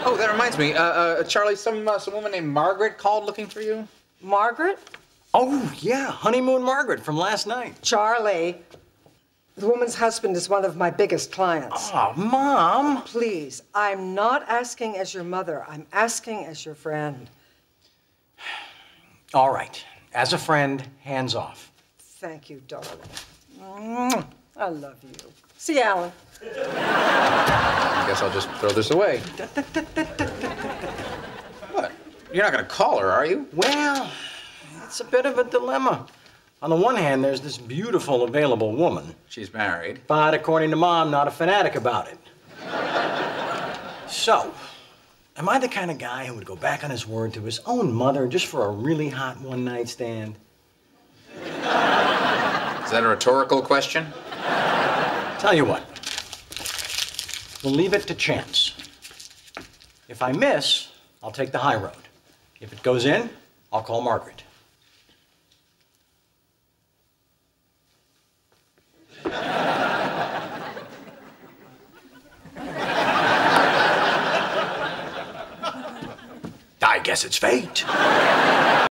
Oh, that reminds me. Charlie, some woman named Margaret called looking for you. Margaret? Oh, yeah, Honeymoon Margaret from last night. Charlie. The woman's husband is one of my biggest clients. Oh, Mom. Please, I'm not asking as your mother. I'm asking as your friend. All right. As a friend, hands off. Thank you, darling. I love you. See you, Alan. I guess I'll just throw this away. What? You're not going to call her, are you? Well, it's a bit of a dilemma. On the one hand, there's this beautiful, available woman. She's married. But according to Mom, not a fanatic about it. So, am I the kind of guy who would go back on his word to his own mother just for a really hot one-night stand? Is that a rhetorical question? Tell you what. We'll leave it to chance. If I miss, I'll take the high road. If it goes in, I'll call Margaret. I guess it's fate.